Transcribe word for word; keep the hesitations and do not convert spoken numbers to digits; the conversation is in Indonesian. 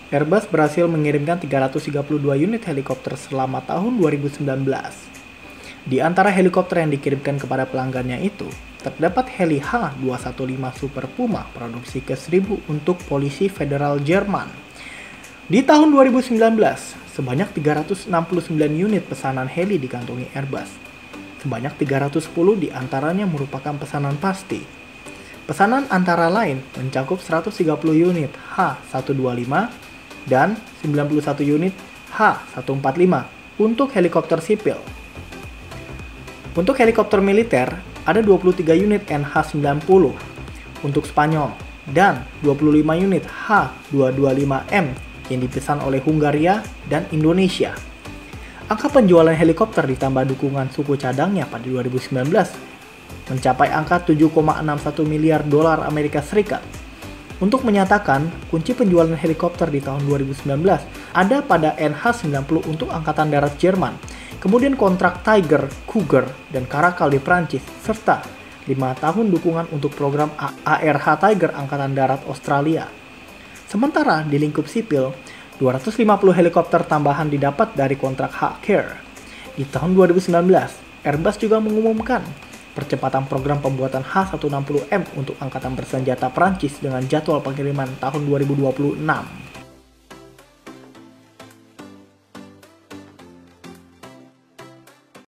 Airbus berhasil mengirimkan tiga ratus tiga puluh dua unit helikopter selama tahun dua ribu sembilan belas. Di antara helikopter yang dikirimkan kepada pelanggannya itu, terdapat heli H dua satu lima Super Puma produksi ke seribu untuk polisi federal Jerman. Di tahun dua ribu sembilan belas, sebanyak tiga ratus enam puluh sembilan unit pesanan heli dikantongi Airbus. Sebanyak tiga ratus sepuluh diantaranya merupakan pesanan pasti. Pesanan antara lain mencakup seratus tiga puluh unit H seratus dua puluh lima dan sembilan puluh satu unit H seratus empat puluh lima untuk helikopter sipil. Untuk helikopter militer, ada dua puluh tiga unit N H sembilan puluh untuk Spanyol dan dua puluh lima unit H dua dua lima M yang dipesan oleh Hungaria dan Indonesia. Angka penjualan helikopter ditambah dukungan suku cadangnya pada dua ribu sembilan belas mencapai angka tujuh koma enam satu miliar dolar Amerika Serikat. Untuk menyatakan kunci penjualan helikopter di tahun dua ribu sembilan belas ada pada N H sembilan puluh untuk Angkatan Darat Jerman, kemudian kontrak Tiger, Cougar, dan Caracal di Prancis, serta lima tahun dukungan untuk program A R H Tiger Angkatan Darat Australia. Sementara di lingkup sipil, dua ratus lima puluh helikopter tambahan didapat dari kontrak H-Care. Di tahun dua ribu sembilan belas, Airbus juga mengumumkan percepatan program pembuatan H seratus enam puluh M untuk Angkatan Bersenjata Prancis dengan jadwal pengiriman tahun dua ribu dua puluh enam.